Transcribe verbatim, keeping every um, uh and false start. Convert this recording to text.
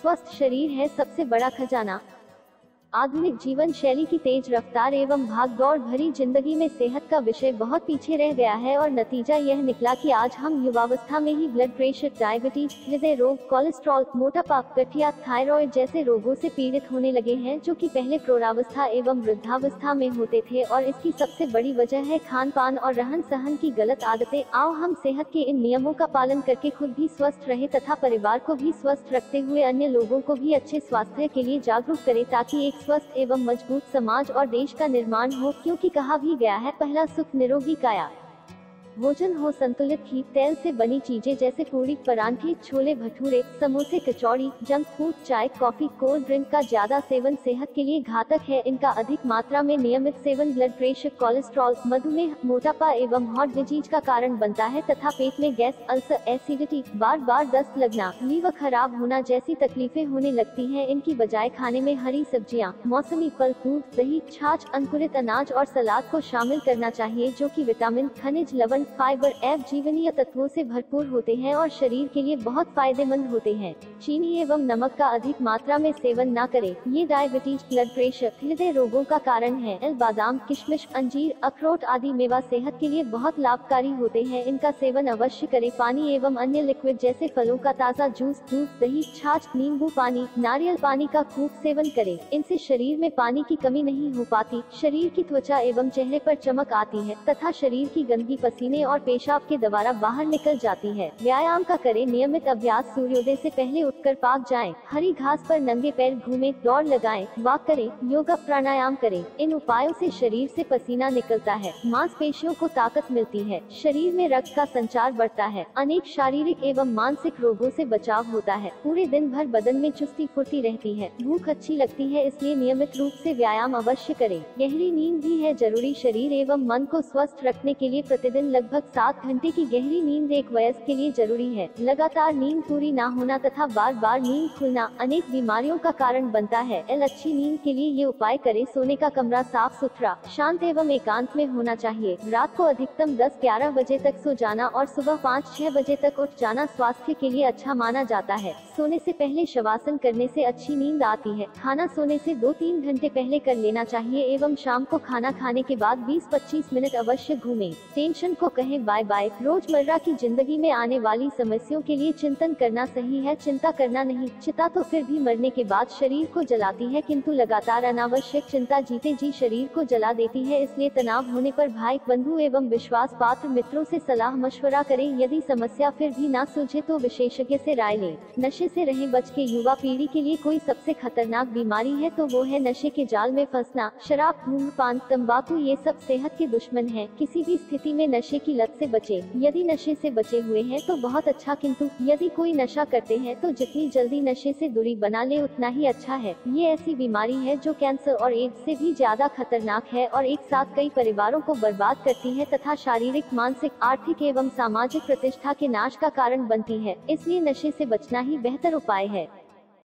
स्वस्थ शरीर है सबसे बड़ा खजाना। आधुनिक जीवन शैली की तेज रफ्तार एवं भागदौड़ भरी जिंदगी में सेहत का विषय बहुत पीछे रह गया है और नतीजा यह निकला कि आज हम युवावस्था में ही ब्लड प्रेशर, डायबिटीज, हृदय रोग, कोलेस्ट्रॉल, मोटापा, गठिया, थायराइड जैसे रोगों से पीड़ित होने लगे हैं, जो कि पहले प्रौढ़ावस्था एवं वृद्धावस्था में होते थे। और इसकी सबसे बड़ी वजह है खान पान और रहन सहन की गलत आदतें। आओ हम सेहत के इन नियमों का पालन करके खुद भी स्वस्थ रहे तथा परिवार को भी स्वस्थ रखते हुए अन्य लोगों को भी अच्छे स्वास्थ्य के लिए जागरूक करें, ताकि एक स्वस्थ एवं मजबूत समाज और देश का निर्माण हो। क्योंकि कहा भी गया है, पहला सुख निरोगी काया। भोजन हो संतुलित, घी तेल से बनी चीजें जैसे पूरी, परांठे, छोले भटूरे, समोसे, कचौड़ी, जंक फूड, चाय, कॉफी, कोल्ड ड्रिंक का ज्यादा सेवन सेहत के लिए घातक है। इनका अधिक मात्रा में नियमित सेवन ब्लड प्रेशर, कोलेस्ट्रॉल, मधुमेह, मोटापा एवं हार्ट डिजीज का कारण बनता है तथा पेट में गैस, अल्सर, एसिडिटी, बार बार दस्त लगना, लीवर खराब होना जैसी तकलीफें होने लगती हैं। इनकी बजाय खाने में हरी सब्जियां, मौसमी फल, दूध, दही, छाछ, अंकुरित अनाज और सलाद को शामिल करना चाहिए, जो कि विटामिन, खनिज, लवण, फाइबर एवं जीवनीय तत्वों से भरपूर होते हैं और शरीर के लिए बहुत फायदेमंद होते हैं। चीनी एवं नमक का अधिक मात्रा में सेवन न करें, ये डायबिटीज, ब्लड प्रेशर, हृदय रोगों का कारण है। एल बादाम, किशमिश, अंजीर, अखरोट आदि मेवा सेहत के लिए बहुत लाभकारी होते हैं, इनका सेवन अवश्य करें। पानी एवं अन्य लिक्विड जैसे फलों का ताज़ा जूस, दूध, दही, छाछ, नींबू पानी, नारियल पानी का खूब सेवन करें। इनसे शरीर में पानी की कमी नहीं हो पाती, शरीर की त्वचा एवं चेहरे पर चमक आती है तथा शरीर की गंदगी पसीने और पेशाब के द्वारा बाहर निकल जाती है। व्यायाम का करें नियमित अभ्यास, सूर्योदय से पहले उठकर पार्क जाएं, हरी घास पर नंगे पैर घूमें, दौड़ लगाएं, वॉक करें, योगा प्राणायाम करें। इन उपायों से शरीर से पसीना निकलता है, मांसपेशियों को ताकत मिलती है, शरीर में रक्त का संचार बढ़ता है, अनेक शारीरिक एवं मानसिक रोगों से बचाव होता है। पूरे दिन भर बदन में चुस्ती फुर्ती रहती है, भूख अच्छी लगती है, इसलिए नियमित रूप से व्यायाम अवश्य करें। गहरी नींद भी है जरूरी, शरीर एवं मन को स्वस्थ रखने के लिए प्रतिदिन लगभग सात घंटे की गहरी नींद एक वयस्क के लिए जरूरी है। लगातार नींद पूरी ना होना तथा बार बार नींद खुलना अनेक बीमारियों का कारण बनता है। एल अच्छी नींद के लिए ये उपाय करें। सोने का कमरा साफ सुथरा, शांत एवं एकांत में होना चाहिए। रात को अधिकतम दस ग्यारह बजे तक सो जाना और सुबह पाँच छह बजे तक उठ जाना स्वास्थ्य के लिए अच्छा माना जाता है। सोने से पहले शवासन करने से अच्छी नींद आती है। खाना सोने से दो तीन घंटे पहले कर लेना चाहिए एवं शाम को खाना खाने के बाद बीस पच्चीस मिनट अवश्य घूमें। टेंशन को कहें बाय बाय। रोजमर्रा की जिंदगी में आने वाली समस्याओं के लिए चिंतन करना सही है, चिंता करना नहीं। चिता तो फिर भी मरने के बाद शरीर को जलाती है, किंतु लगातार अनावश्यक चिंता जीते जी शरीर को जला देती है। इसलिए तनाव होने पर भाई, बंधु एवं विश्वास पात्र मित्रों से सलाह मशवरा करें। यदि समस्या फिर भी ना सुलझे तो विशेषज्ञ से राय लें। नशे से रहें बच के। युवा पीढ़ी के लिए कोई सबसे खतरनाक बीमारी है तो वो है नशे के जाल में फंसना। शराब, धूम्रपान, तंबाकू ये सब सेहत के दुश्मन है। किसी भी स्थिति में नशे की लत से बचे। यदि नशे से बचे हुए हैं तो बहुत अच्छा, किंतु यदि कोई नशा करते हैं तो जितनी जल्दी नशे से दूरी बना ले उतना ही अच्छा है। ये ऐसी बीमारी है जो कैंसर और एड्स से भी ज्यादा खतरनाक है और एक साथ कई परिवारों को बर्बाद करती है तथा शारीरिक, मानसिक, आर्थिक एवं सामाजिक प्रतिष्ठा के नाश का कारण बनती है। इसलिए नशे से बचना ही बेहतर उपाय है।